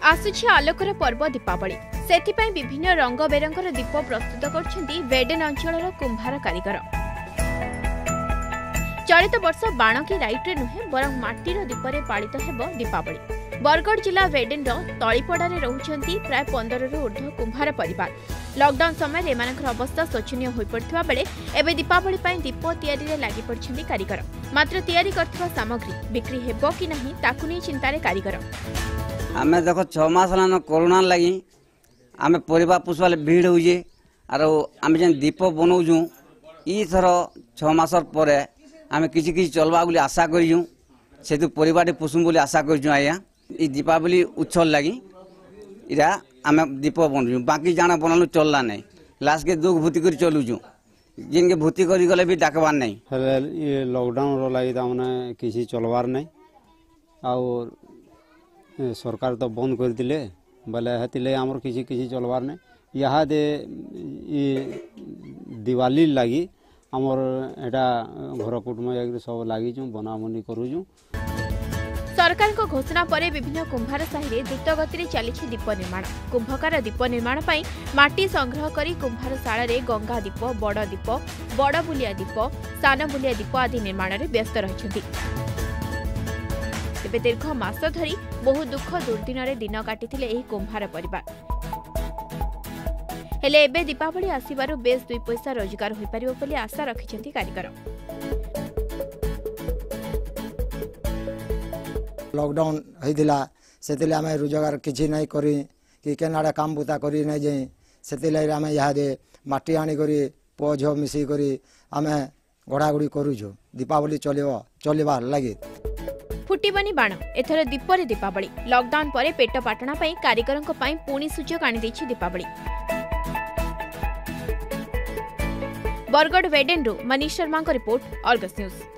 आसुछि आलोकर पर्व दीपावली सेथिपाई विभिन्न रंग बेरंगर दीप प्रस्तुत करछन्ती वेडेन अंचलर कुंभार कारीगर। चलित वर्ष बाण की लाइट नुहे बरं माटीर दीपरे पालित हेब दीपावली। बरगढ़ जिला वेडेन तलीपड़ारे रहुछन्ती प्राय 15 रु ऊर्ध्व कुंभार परिवार। लॉकडाउन समय एमानकर अवस्था शोचनीय होई पड़थिबा बेले एबे दीपावली पई दीप तैयारी रे लागि पड़छन्ती कारीगर। मात्र तैयारी करथिबा सामग्री बिक्री हेबो कि नहीं ताकु नै चिंतारे कारीगर। आमे देखो 6 मास लान कोरोना लगी आमे परिवार पुषवाले भीड़ होजे आरो आमे जेन दीप बनौजु ई थर 6 मास परे आमे किछि किछि चलबा बोली आशा करिजु सेतु परिवार पुषुम बोली आशा करिजु। आया ई दीपावली उत्सव लगी इरा आमे दीप बनजु बाकी जाना बनलु चलला नै लास्ट के दुख भूति कर चलुजु जिनके भूति करी गले भी डाकबार नै। ये लॉकडाउन रो लागि त माने किछि चलबार नै और सरकार तो बंद कर दिले बोले हेतिले हमर किछि किछि चलबार नै। यहाँ दे दिवाली लगी हमर एटा घर कुटुंब एक सब लागि छु बनामनी करू छु। सरकार को घोषणा परे विभिन्न कुंभार साहि रे द्रुत गति रे चलिछि दीप निर्माण। कुंभकार दीप निर्माण पई माटी संग्रह करी कुंभार शाला रे गंगा दीप, बड़ बुलिया दीप, सान बुलिया दीप आदि निर्माण रे व्यस्त रहिछन्ति। तेबे दीर्घ मास धरी बहु दुख दुर्दिन रे दिन काटिथिले एही कुंभार परिवार। हेले एबे दीपावली आसिबारु बेस 2 पैसा रोजगार होई परिबो बोली आशा रखिछन्ति कारीगर। लॉकडाउन होइदिला सेतिले आमे रोजगार किछि नै करी कि केनाडा काम बुता करी नै जे सेतिले आमे यहाँ दे माटी आनी करी पोझ मिसी करी आमे गड़ागुड़ी करूछु दीपावली चलिबा लागि। फुटिबनी बाण एथर दीपरे दीपावली। लॉकडाउन परे पेट पाटणा पई कारीगरंक पई पुणी सुजोग आनी दैछि दीपावली। बरगढ़ वेडेन रु मनीष शर्मा को रिपोर्ट, अर्गस न्यूज।